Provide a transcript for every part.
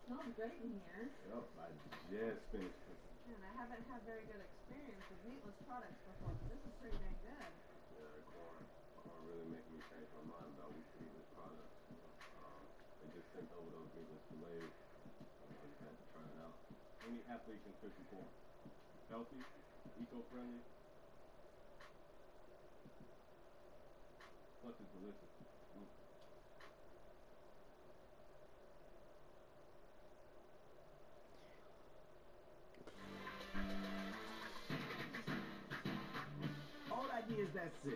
smells great in here. Yep, I just finished cooking. And I haven't had very good experience with meatless products before, but this is pretty dang good. Yeah, corn really making me change my mind about meatless products. You know, they just sent over those meatless fillets. I just had to try it out. Any athlete can cook corn. Healthy, eco-friendly, plus it's delicious. All ideas, that's it.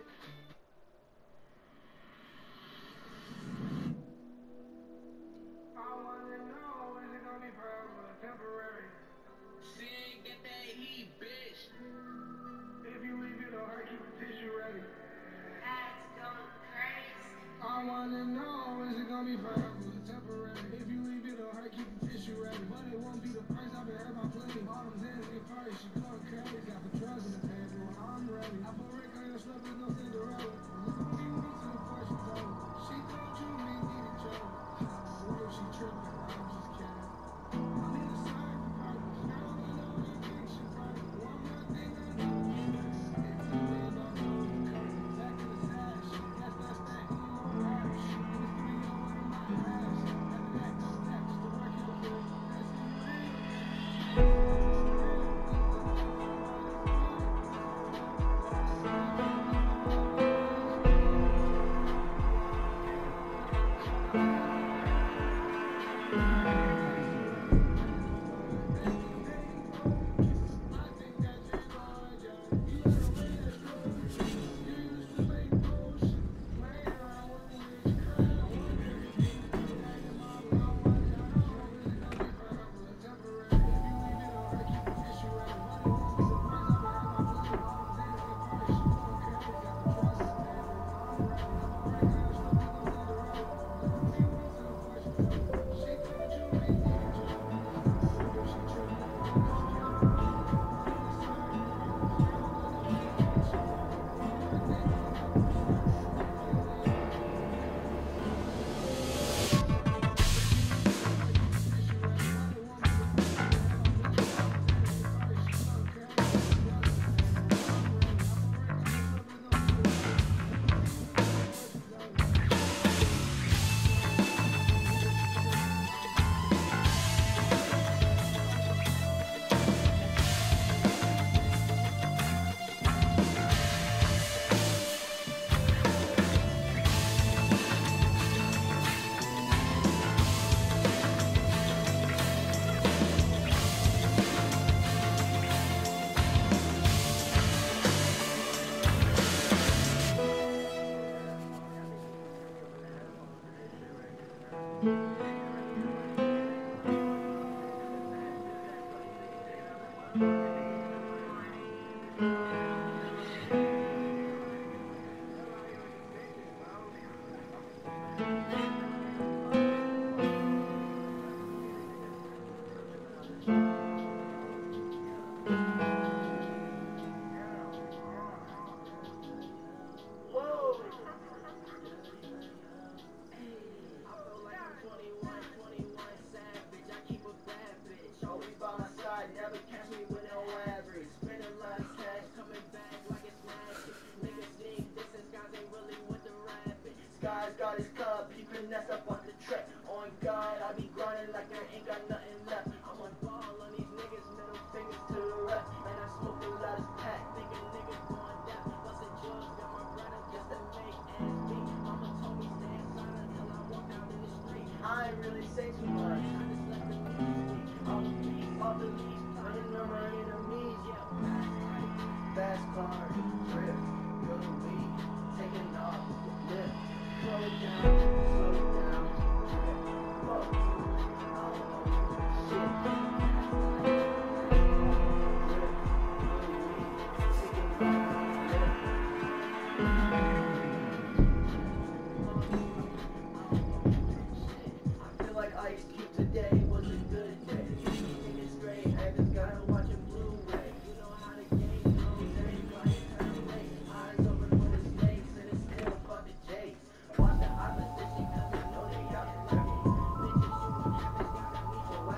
I wanna know, is it gonna be forever or temporary? She ain't get that heat, bitch. If you leave it or her, keep the tissue ready. That's going crazy. I wanna know, is it gonna be forever or temporary? If you leave it or her, keep the tissue ready. But it won't be the price, I've been hurt by plenty. Bottoms in the first, she going crazy. Got the drugs in the table, I'm ready. I put Rick on your slip, there's no Cinderella. Look at me to the fortune teller. She thought you and me need each other. What if she tripping? I'm just kidding. I'm in the side for purpose. Girl, you know you think she private. One more thing I know you miss. It's a man about to overcome. Back to the sash. That's that emo rap. In the studio, one of my raps. After that, go next. The work you feel. That's got his cup, he finesse up on the track. On God, I be grinding like there ain't got nothing left. I'm on ball on these niggas, middle fingers to the rest. And I smoke a lot of pack, thinking niggas going down. Bustin' drugs, got my brother just to make ends meet. Mama told me stay inside until I walk out in the street. I ain't really say too much, I just let the music speak. Off the leash, playing on my enemies, yeah. Fast car, drip, good weed, taking off, lift. Slow it down, fuck, I feel like Ice Cube today was a good day. Thinking straight, I just gotta watch him Blu-ray. You know how the game goes, everybody kinda late. Eyes open for the snakes, and it's still fuck the Jakes. Watch the opposition, cause they know they out to wreck it. Bitches, you won't have it, gotta meet your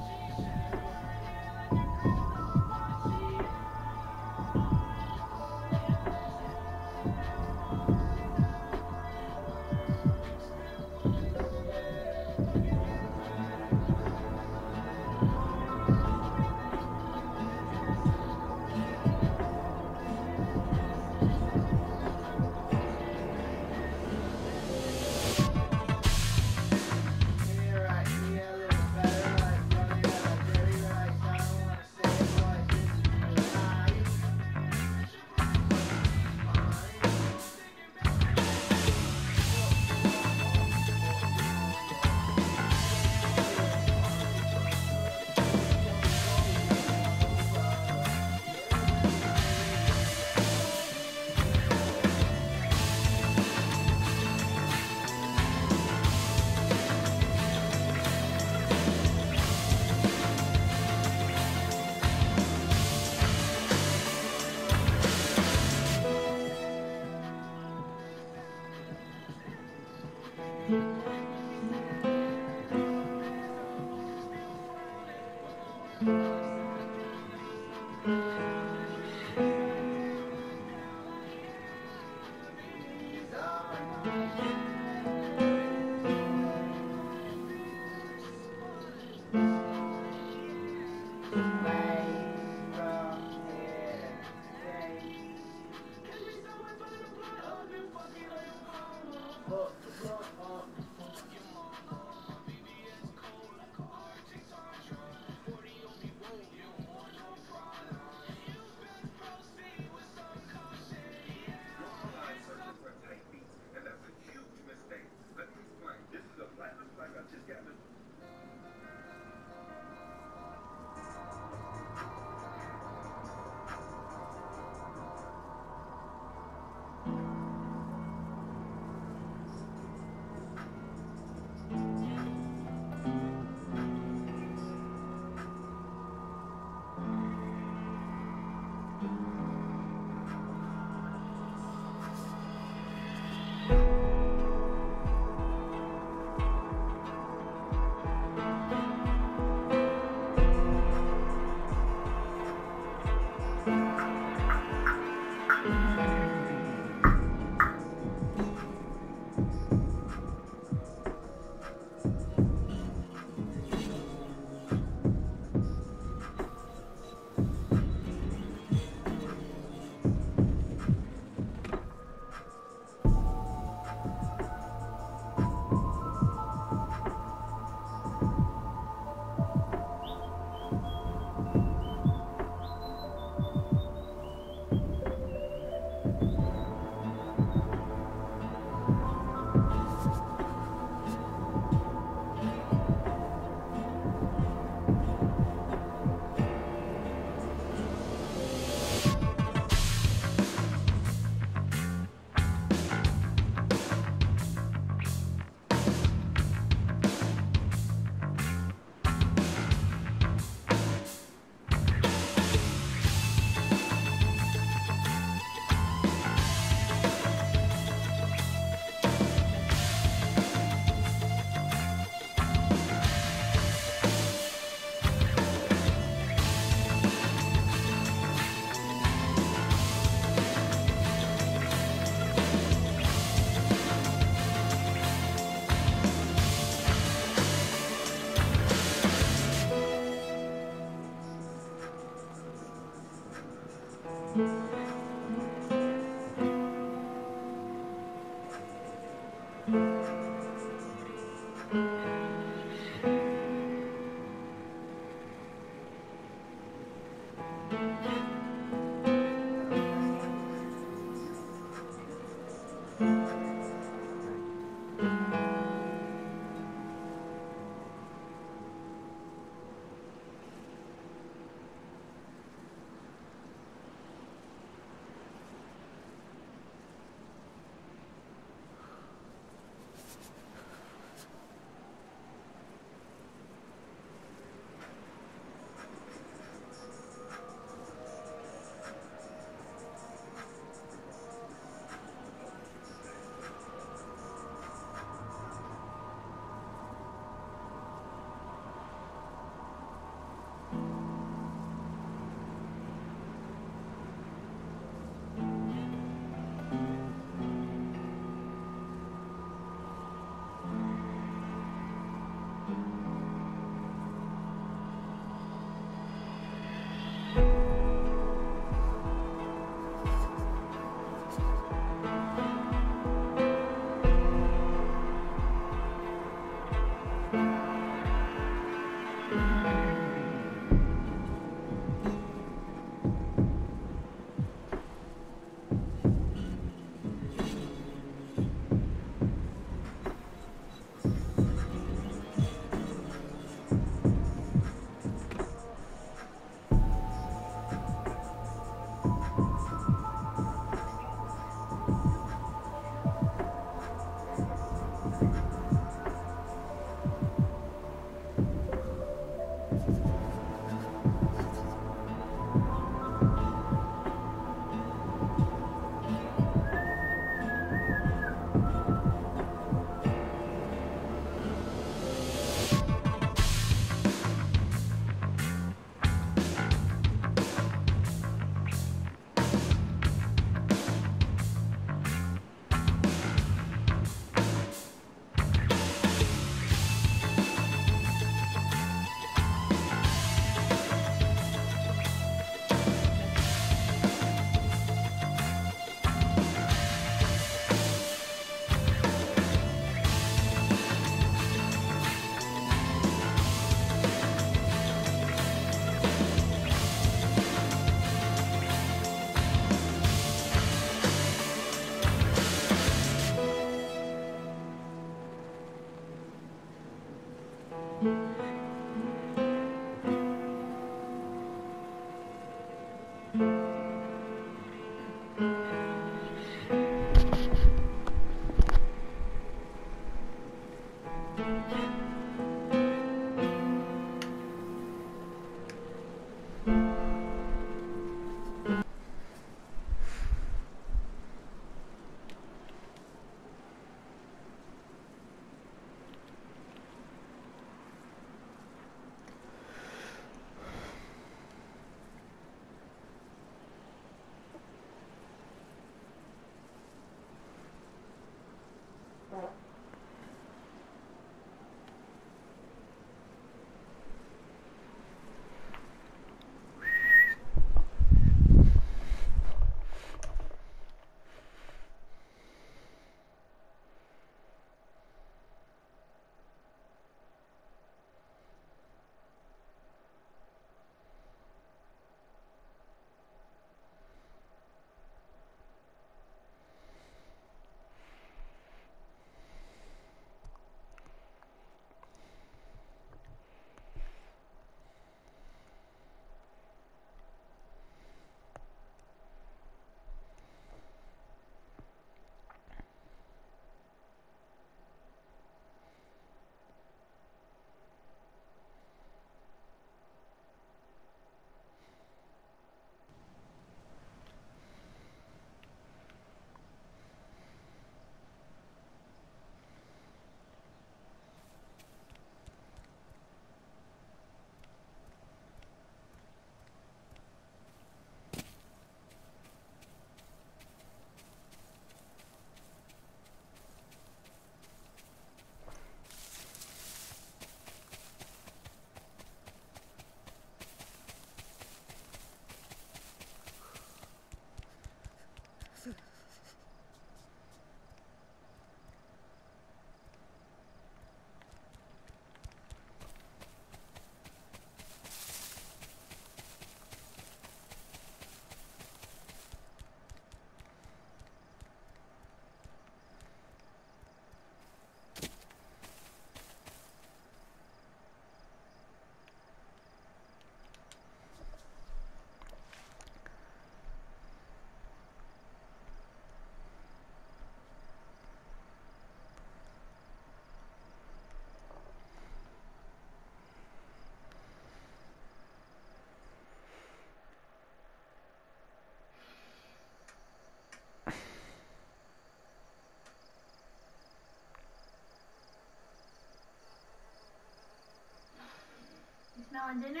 Smelling dinner?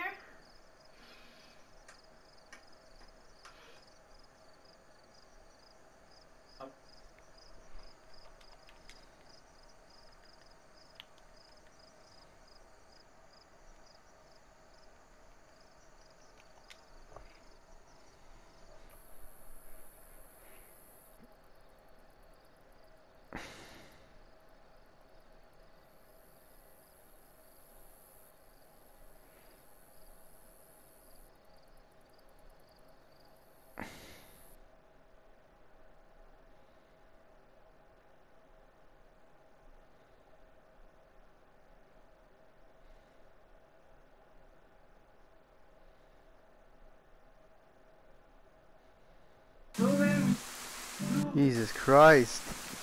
Jesus Christ.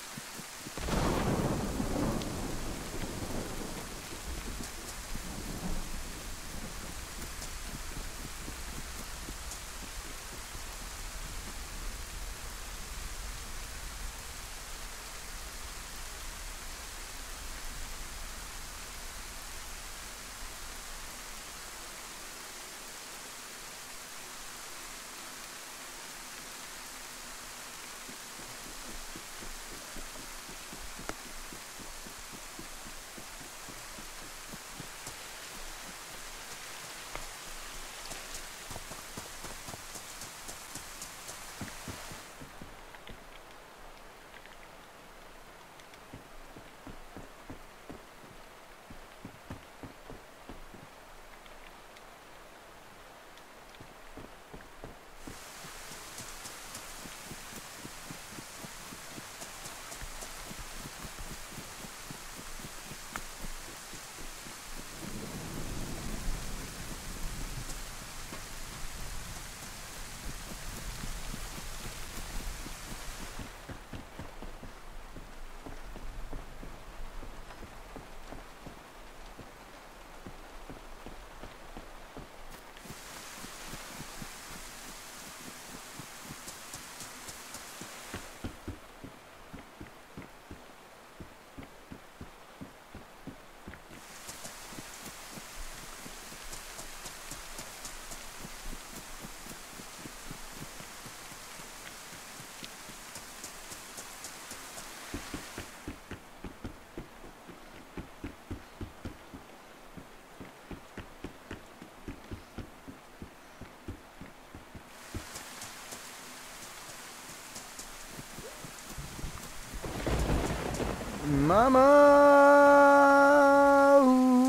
Mama!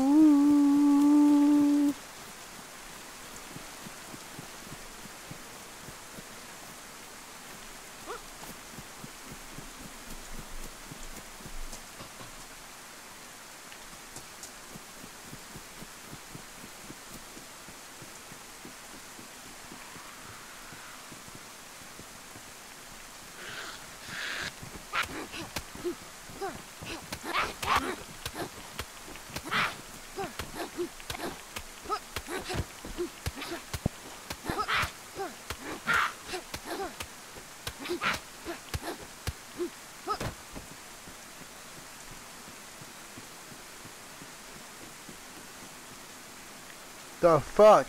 Ooh. The fuck?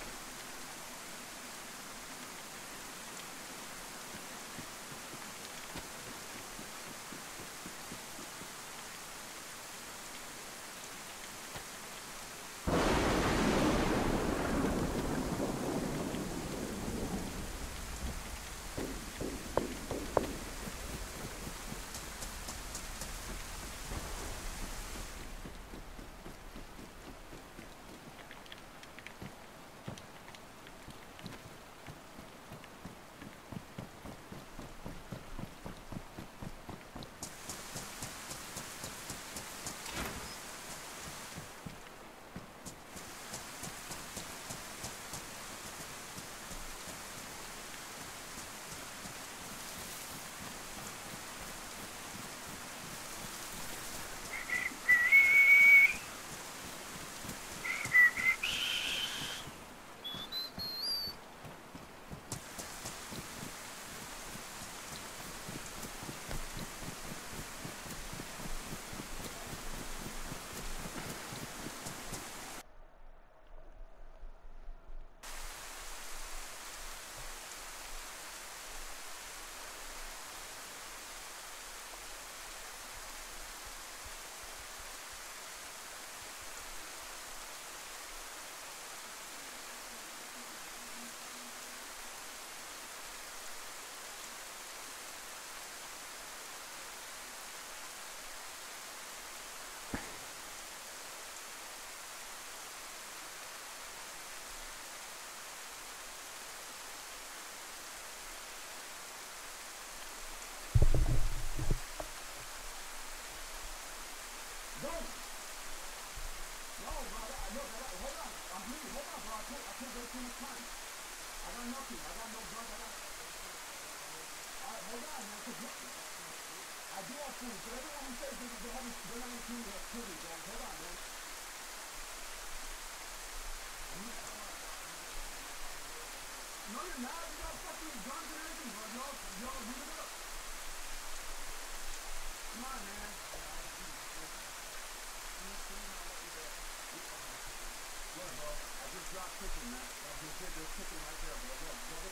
Don't. No, bro. Look, hold on. I'm bleeding. Hold on, bro. I can't wait too much time. I got nothing. I got no blood. Alright, hold on, man. Cause look, I do have food, but everyone who says they're not included has children, guys. Hold on, man. No, you're not. You got fucking guns and everything, bro. Y'all read it up. Come on, man. Look, bro. I just dropped chicken, man. There's chicken right there, bro. Look.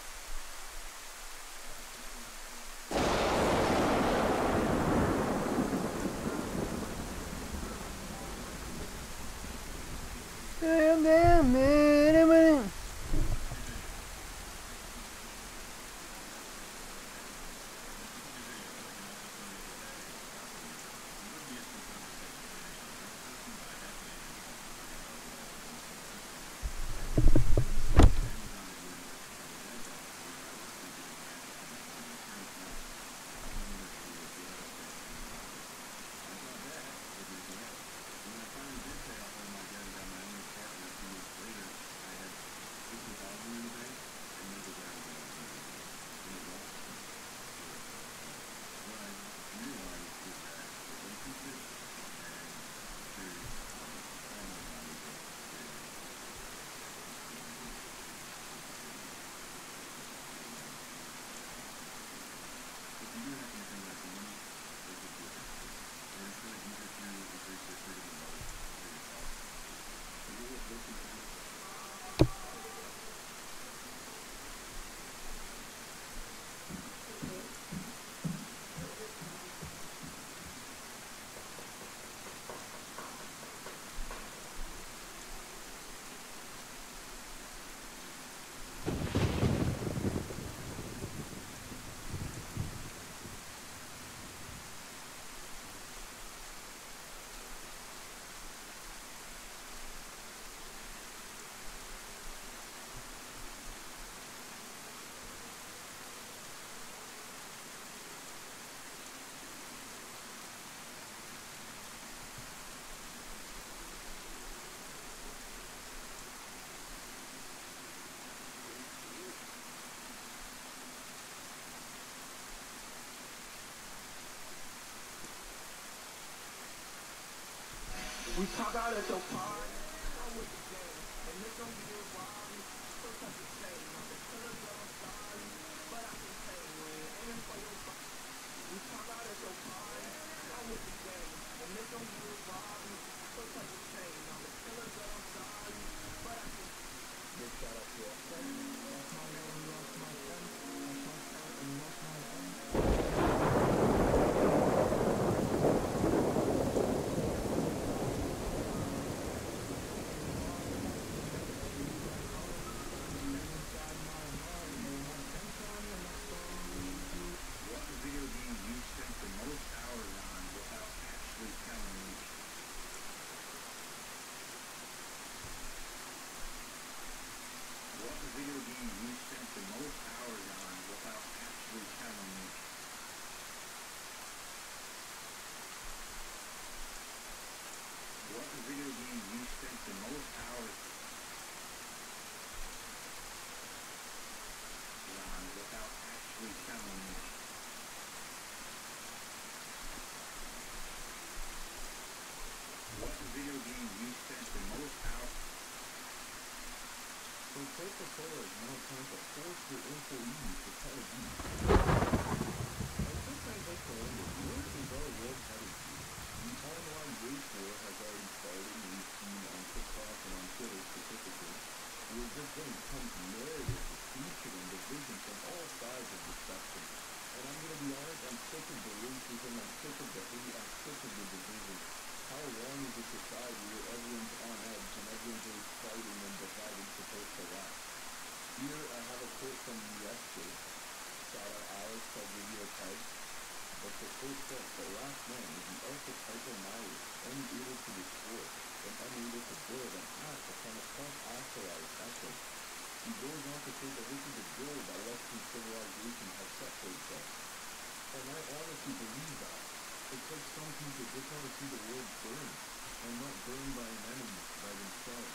We talk out at your party, I'm with the game, and this don't be a robbery, so touch the same, I'm the killer, girl, I'm sorry, but I can say when aiming for your body. We talk out at your party, I'm with the game, and this don't be a robbery, so touch the same, I'm the killer, girl, I'm sorry, but I can. Big shout out to your friend, lost my name, lost my friend, lost my friend, and lost my friend. Coca-Cola is now trying to force their employees to tell you. And sometimes I wonder, where is our world headed to? The online race war has already started, and we've seen on TikTok and on Twitter specifically. We're just going to come to narrative, hatred, and division from all sides of the spectrum. And I'm going to be honest, I'm sick of the racism, I'm sick of the hate, I'm sick of the division. How long is a society where everyone's on edge and everyone's always fighting and dividing supposed to last? Here I have a quote from yesterday. Shout out Alex, I'll give you a tag. But the quote says, the last man is the archetypal nihilist, unable to destroy, and unable to build and act upon a self-actualized essence. He goes on to say that this is a goal that Western civilization has set for itself. And I honestly believe that. It's like some people just want to see the world burn, and not burned by an enemy, by themselves.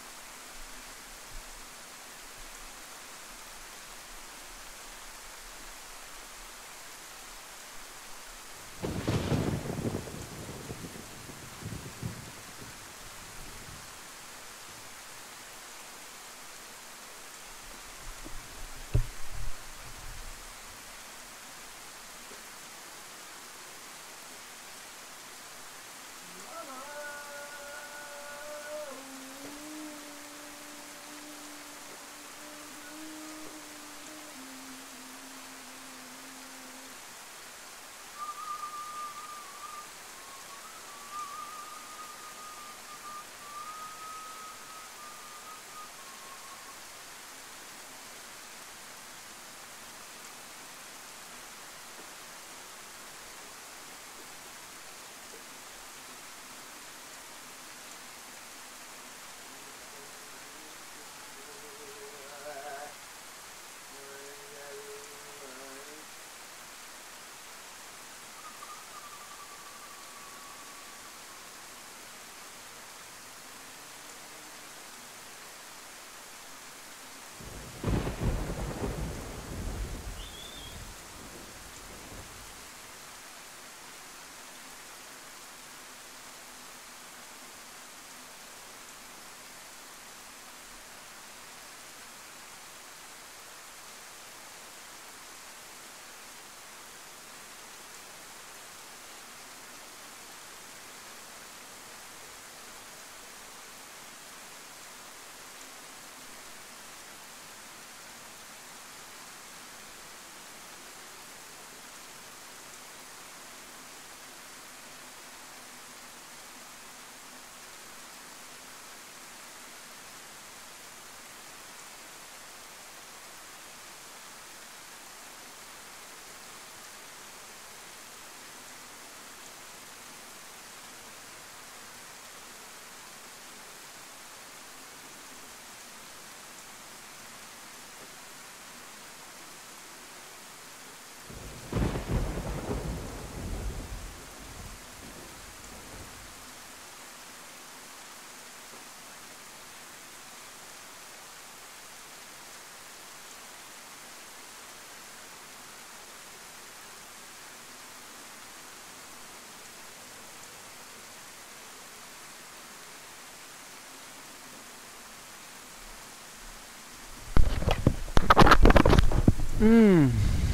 Mmm.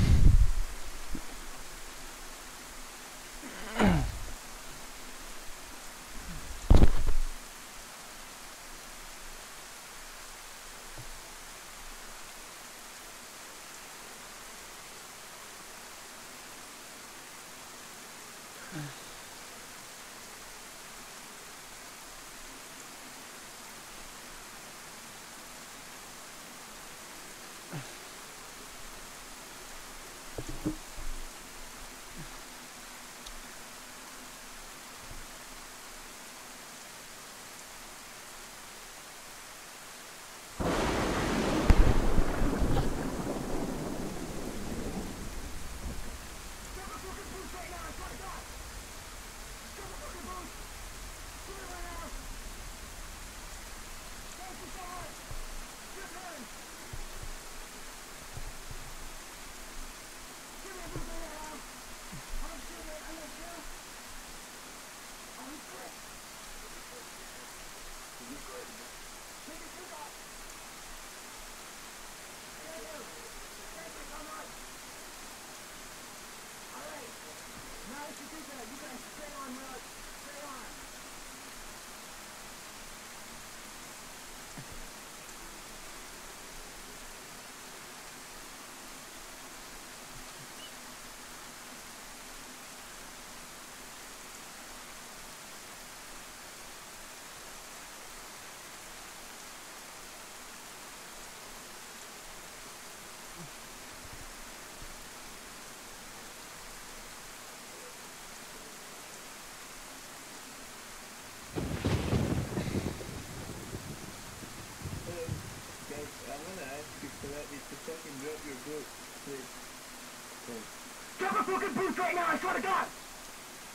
Drop your book, please. Drop my fucking boots right now, I swear to God!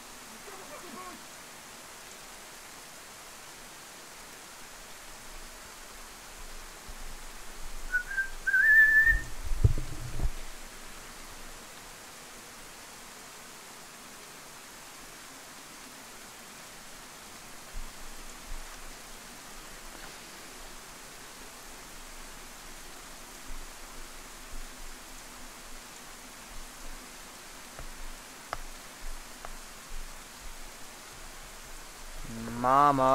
Mama.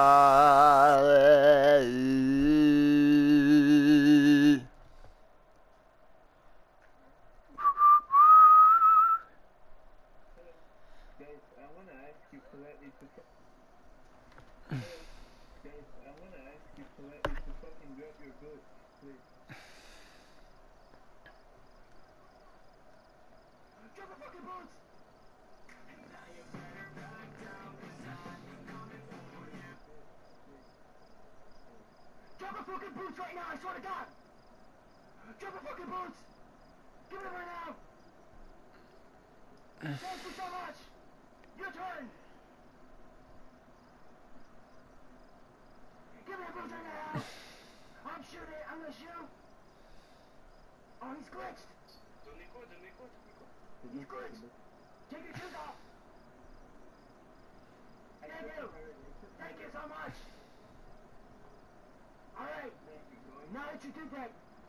Guys, I want to ask you politely to Guys, I want to ask you politely to fucking drop your boots, please. Drop the fucking boots! Drop the fucking boots right now, I swear to God! Drop the fucking boots! Give it right now! Thank you so much! Your turn! Give me the boots right now! I'm shooting, I'm gonna shoot! Oh, he's glitched! He's glitched! Take your shoes off! Thank you! Thank you so much! Alright, now that you did that,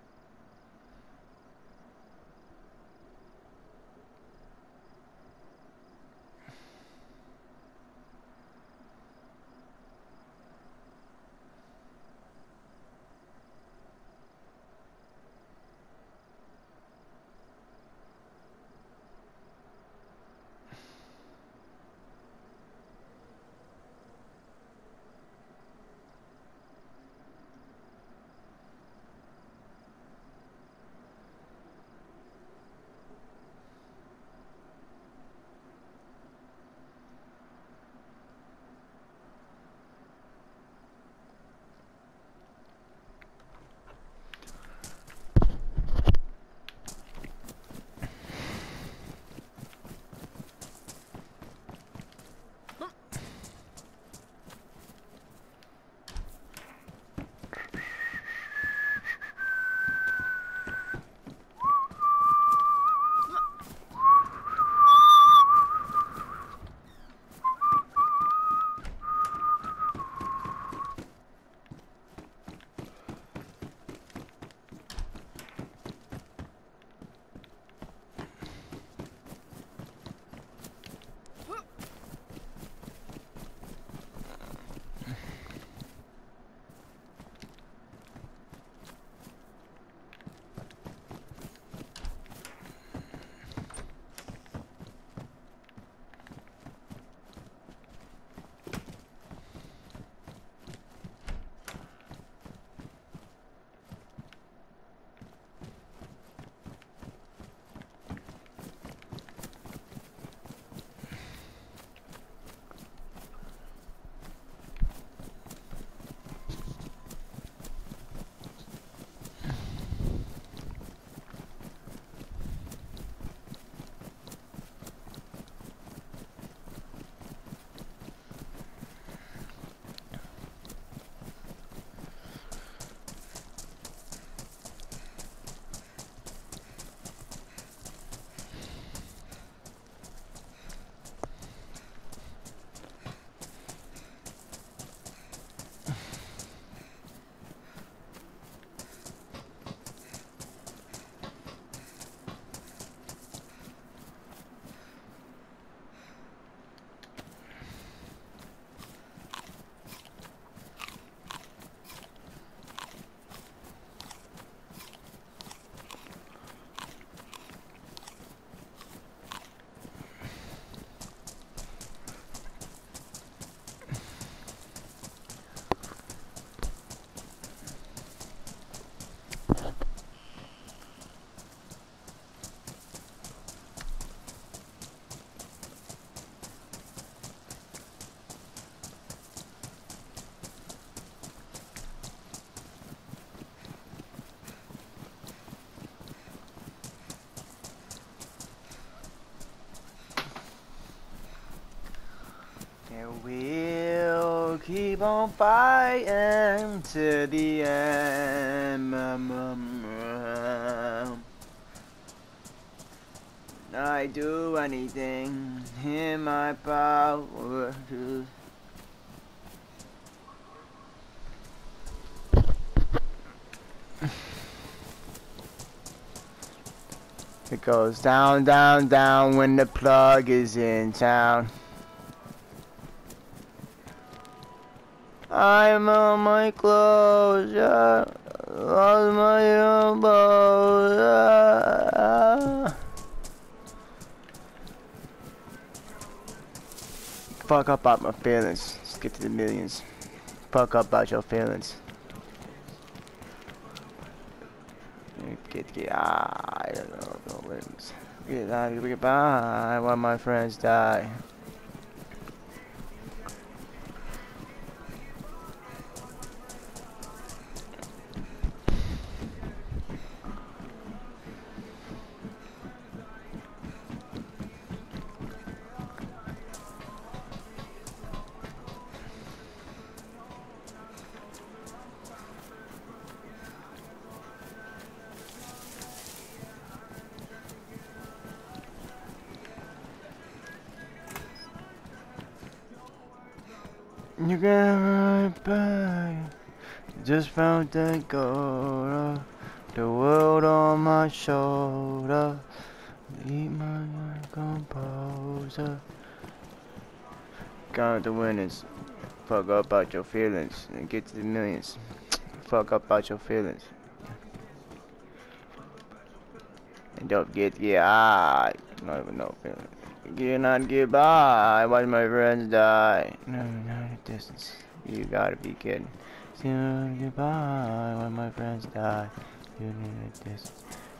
We'll keep on fighting to the end. I do anything in my power to. It goes down, down, down when the plug is in town. I'm on my clothes, yeah. Lost my elbows, yeah. Fuck up about my feelings. Let's get to the millions. Fuck up about your feelings. I don't know. Get out of goodbye while my friends die. You get right back. Just found that gold. The world on my shoulder. Eat my composer. Count the winners. Fuck up about your feelings and get to the millions. Fuck up about your feelings. And don't get high. Not even no feeling. Get not get by. Watch my friends die. No, not a distance. You gotta be kidding. See get by. Watch my friends die. You need a distance.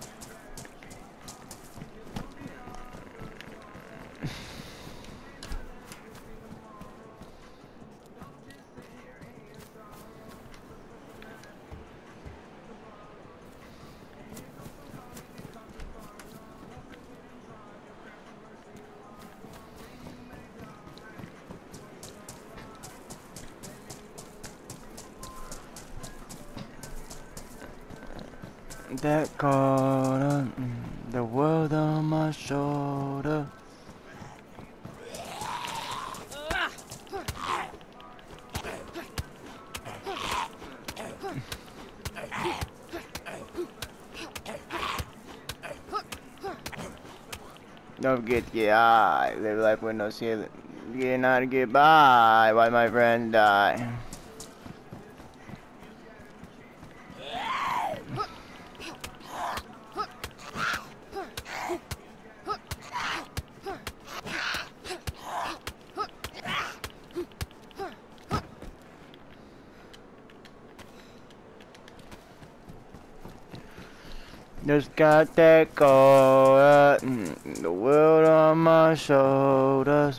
That corner, the world on my shoulder. Don't forget to get high, live life with no ceiling. Get not to get by, while my friends die. Just got that gold, the world on my shoulders.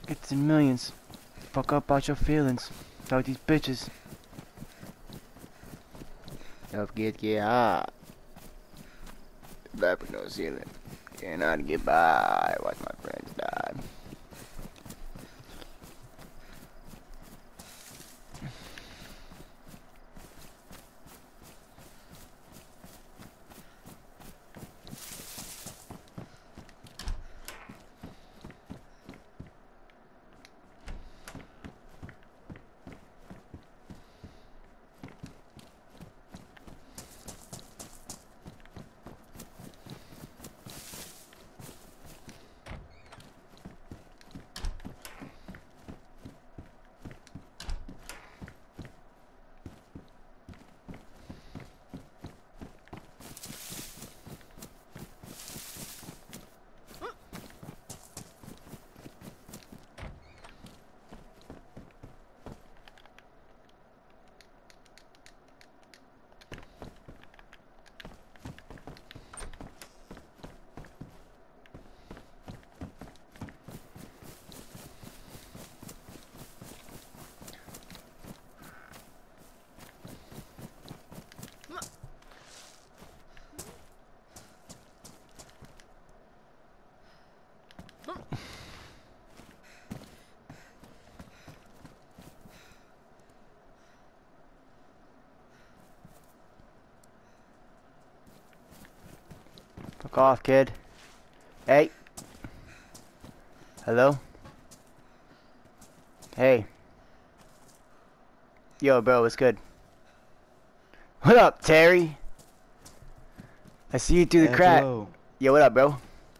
Get the millions. Fuck up about your feelings. About these bitches. Don't get high. Back with no ceiling. Cannot get by. Watch my friends die. Fuck off, kid. Hey. Hello? Hey. Yo, bro, what's good? What up, Terry? I see you through the crack. Hello. Yo, what up, bro?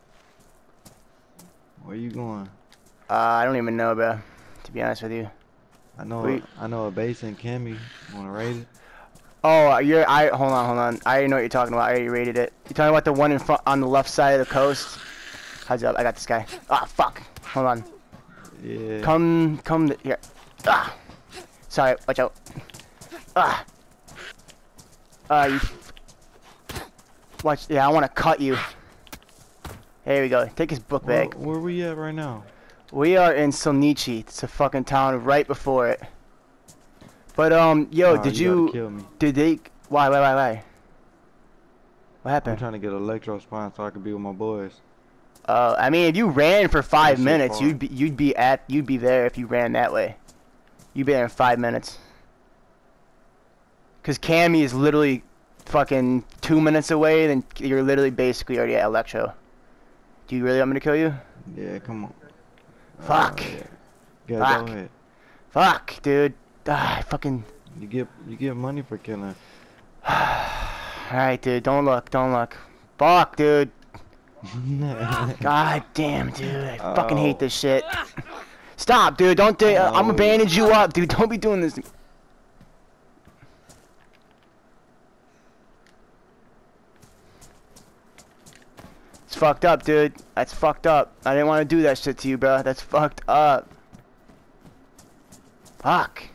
Where you going? I don't even know, bro. To be honest with you. I know a base in Cammy. Wanna raid it? Oh, hold on. I already know what you're talking about. I already rated it. You're talking about the one in front on the left side of the coast? Heads up, I got this guy. Ah, fuck. Hold on. Yeah. Come here. Ah. Sorry, watch out. Ah. You. Watch. Yeah, I want to cut you. Here we go. Take his book bag. Where we at right now? We are in Solnichi. It's a fucking town right before it. But yo, Did they? Why? What happened? I'm trying to get electro spine so I can be with my boys. I mean, if you ran for 5 That's so minutes, far. you'd be there if you ran that way. You'd be there in 5 minutes. Cause Cammy is literally fucking 2 minutes away, then you're literally basically already at Electro. Do you really want me to kill you? Yeah, come on. Fuck. Yeah, Fuck. go ahead. Fuck, dude. Ah, fucking. You get money for killing. Alright, dude. Don't look. Fuck, dude. God damn, dude. I fucking hate this shit. Stop, dude. Don't do. I'm gonna bandage you up, dude. Don't be doing this. It's fucked up, dude. That's fucked up. I didn't want to do that shit to you, bro. That's fucked up. Fuck.